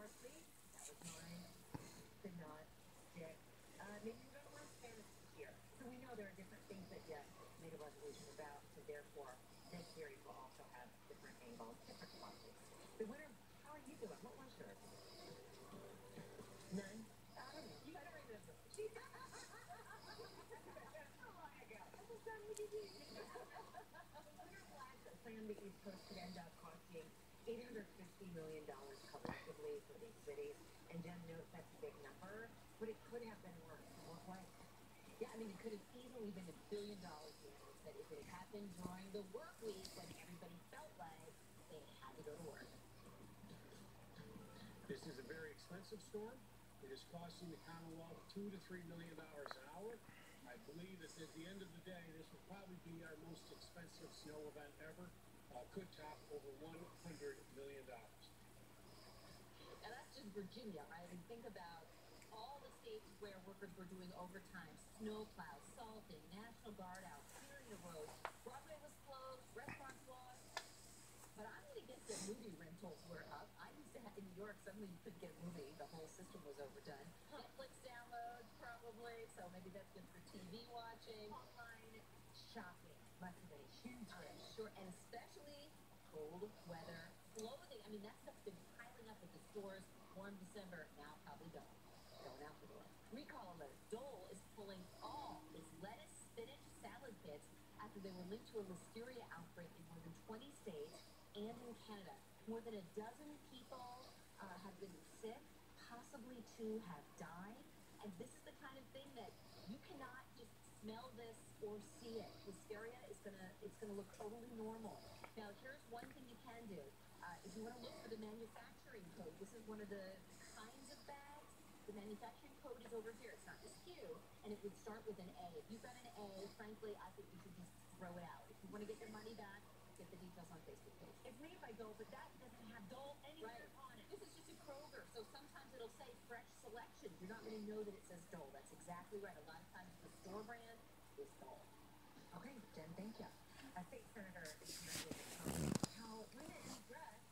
honestly, that was mine. Could not stick. Maybe you're going to learn Spanish this year. So we know there are different things that you made a resolution about. So therefore, this series will also have different angles, different topics. The winner, how are you doing? What was yours? None? I don't know. You got to remember. She did. That's a while ago. That's a time we did. The winter flags that play on the East Coast could end up costing $850 million collectively for these cities. And Jen notes that's a big number, but it could have been worse. In what way? Yeah, I mean, it could have easily been $1 billion, Meade said, if it had happened during the work week when everybody felt like they had to go to work. This is a very expensive storm. It is costing the Commonwealth $2 to $3 million an hour. I believe that at the end of the day, this will probably be our most expensive snow event ever. Could top over $100 million. And that's just Virginia, right? I mean, think about all the states where workers were doing overtime, snow plows, salting, National Guard out, clearing the roads. Broadway was closed, restaurants lost. But I'm going to guess that movie rentals were up. I used to have in New York, suddenly you could get a movie. The whole system was overdone. Netflix downloads, probably. So maybe that's good for TV watching. Online Shopping must have been a huge hit. Sure, and especially cold weather clothing. I mean, that stuff's been piling up at the stores. Warm December, now probably going out the door. Recall alert. Dole is pulling all its lettuce, spinach, salad kits after they were linked to a listeria outbreak in more than 20 states and in Canada. More than a dozen people have been sick. Possibly 2 have died. And this is the kind of thing that you cannot just smell this or see it. Listeria is gonna look totally normal. Now, here's one thing you can do. If you want to look for the manufacturing code, this is one of the kinds of bags. The manufacturing code is over here. It's not the SKU, and it would start with an A. If you've got an A, frankly, I think you should just throw it out. If you want to get your money back, get the details on Facebook page. It's made by Dole, but that doesn't have Dole anywhere on it. This is just a Kroger, so sometimes it'll say fresh selection. You're not going to know that it says Dole. That's exactly right. A lot of times the store brand is Dole. Okay, Jen, thank you. A state senator is trying to how women dress